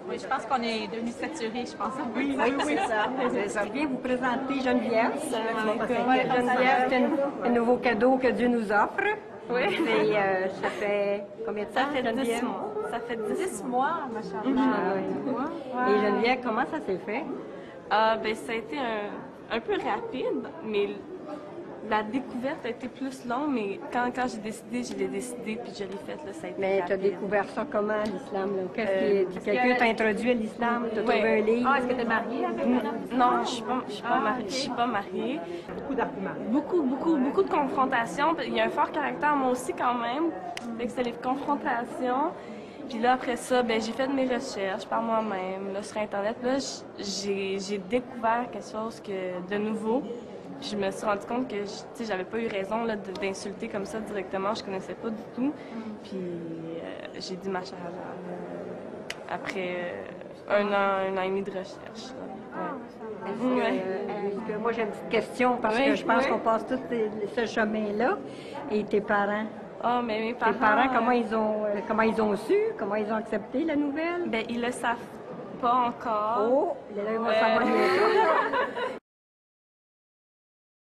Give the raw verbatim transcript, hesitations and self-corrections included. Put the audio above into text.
Oui, je pense qu'on est devenu saturé, je pense. Oui, oui, oui, c'est ça. C'est ça. Je viens vous présenter Geneviève. Ouais, Geneviève, c'est un, un nouveau cadeau que Dieu nous offre. Oui. Et euh, ça fait combien de temps, Ça fait Geneviève? dix mois. Ça fait dix mois, ma chère. Ah, oui. Et Geneviève, comment ça s'est fait? Ah, ben, ça a été un, un peu rapide, mais la découverte a été plus longue, mais quand, quand j'ai décidé, je l'ai décidé, puis je l'ai faite, là, ça a été Mais tu as rapide. découvert ça comment, l'islam? là? Qu'est-ce Euh, qui quelqu'un t'a introduit à l'islam? Tu as trouvé Ouais. un livre? Ah, est-ce que tu es mariée avec un homme? Non, je suis pas, je suis pas, Ah, mariée, ok. je suis pas mariée. Beaucoup d'arguments. Beaucoup, beaucoup, beaucoup de confrontations. Il y a un fort caractère, moi aussi, quand même. Fait que c'est les confrontations. Puis là, après ça, ben, j'ai fait de mes recherches par moi-même, là, sur Internet. Là, j'ai, j'ai découvert quelque chose que, de nouveau. Puis je me suis rendu compte que, tu sais, j'avais pas eu raison, là, de- d'insulter comme ça directement. Je connaissais pas du tout. Puis euh, j'ai dit ma shahada, là, après euh, un an, un an et demi de recherche, là. Ouais. Est-ce que, Ouais. euh, est-ce que- moi, j'ai une petite question parce Oui, que je pense oui. qu'on passe tous ces- ce chemin-là. Et tes parents? Ah, mais mes parents... Tes parents, comment euh, ils ont, euh, comment ils ont su? Comment ils ont accepté la nouvelle? Ben, ils le savent pas encore. Oh, là, ils vont Euh, savoir bientôt.